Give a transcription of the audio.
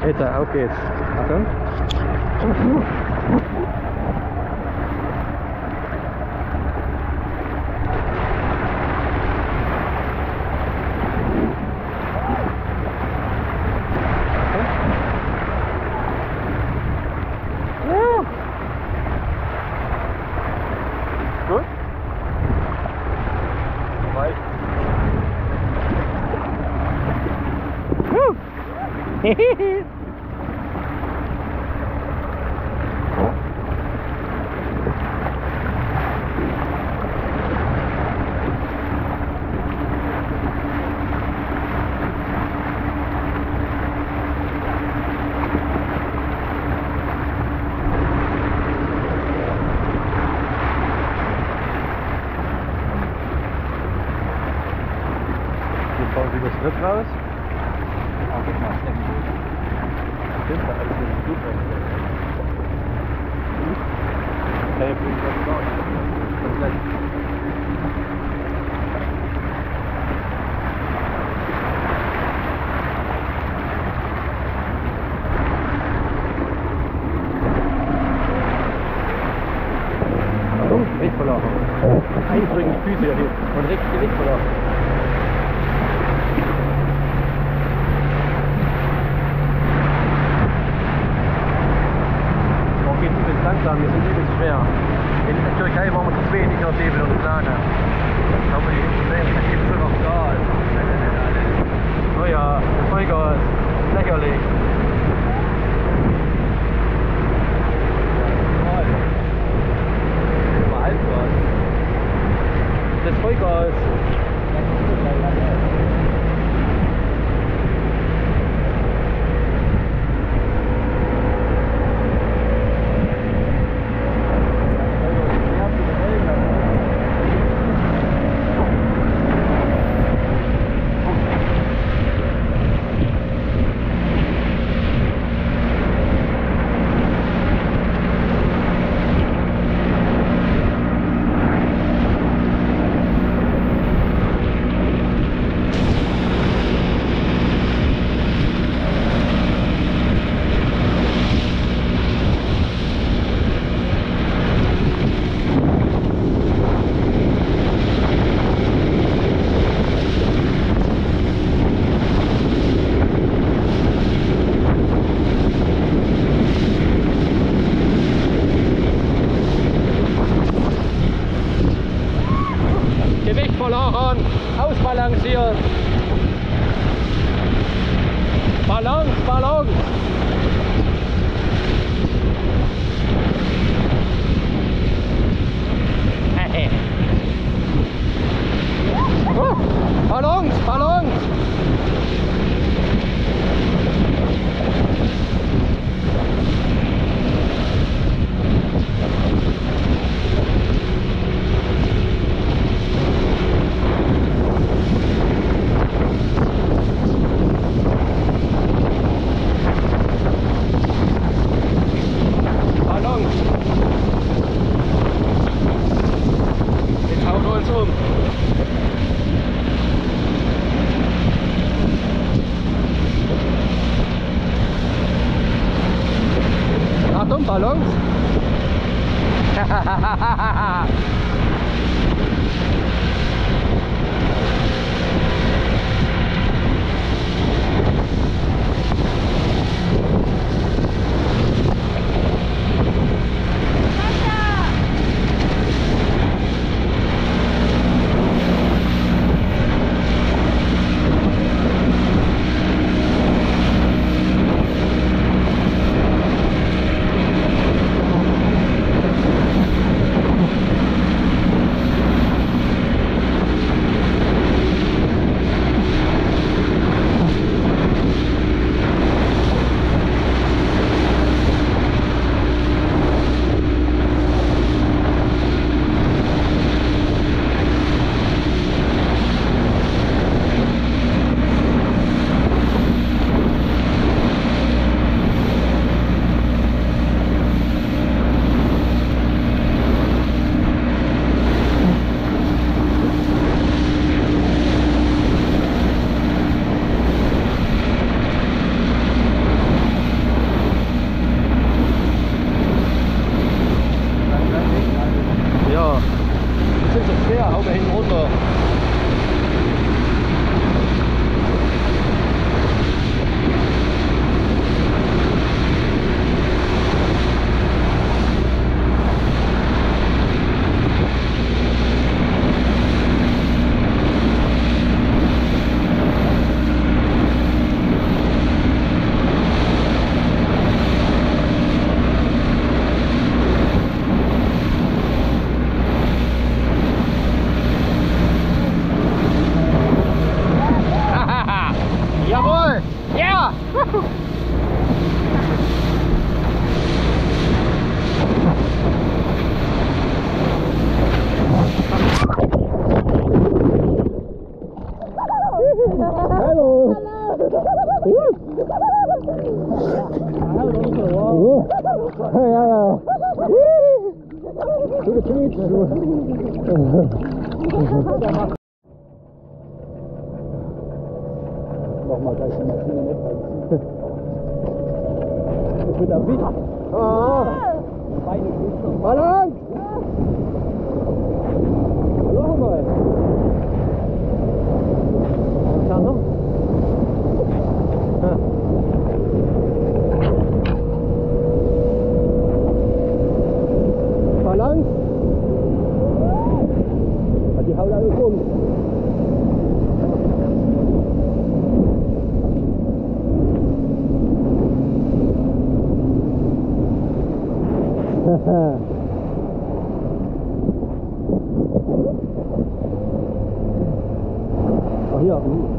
Jetzt, auf geht's. Achtung. Gut? Weit. Bauen Sie das Riff raus. Ah, guck mal. Stimmt, da alles mit dem Flug Hey, bring das raus. Komplett. Achtung, Richtverlauf. Einspringen, Füße hier und rechts die Richtverlauf. Langsam, wir sind übelst schwer. In der Türkei waren wir zu zweit, ich und David und Plane. Aber die gibt schon noch Gas. Oh ja, Vollgas, lächerlich. Mal Halbgas. Das Vollgas. Gewicht verlagern, ausbalancieren. Balance, Balance. Balance, Balance. Jetzt hauen wir uns um. Achtung, Ballons. Ja, ja. Du quietschst, du. Nochmal gleich die Maschine nicht halten. Das wird am Wind. Ah! Beine gut. Balance! Noch mal. Kann noch? Ja. Balance! Hat die Haut alle rum. Ach ja.